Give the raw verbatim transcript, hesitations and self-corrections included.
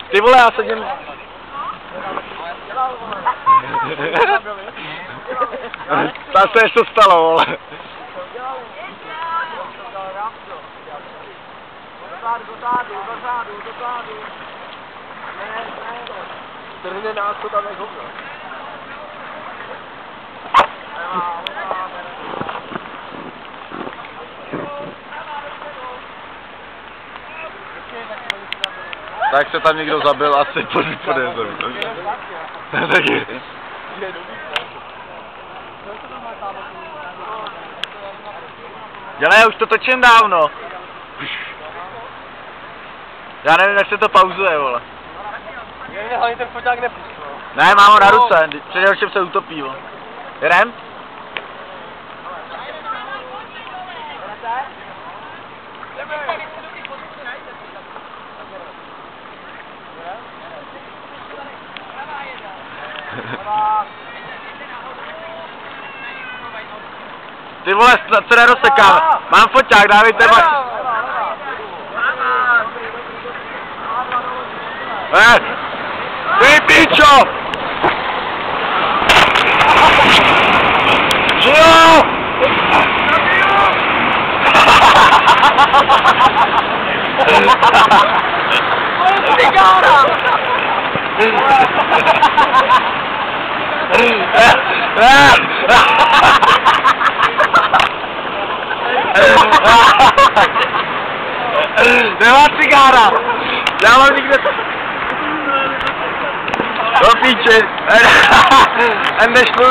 Ty vole, já sedím... Tam se něco stalo, vole. Trhne nás to tam jak hovno. Tak se tam někdo zabil, asi podezřím. Taky. Dělej, já už to točím dávno. Já nevím, jak se to pauzuje, vole. Je, hlavně ten foťák nepustí. Ne, mám ho na ruce, především se utopí, vole. Jedem? Ty vole, co nerozsekáme. Mám foťák, dávejte ma... Eh! Ty pičo! Žijo! Cigára! Nemá cigára! Já mám nikde... Do píči! Jdeš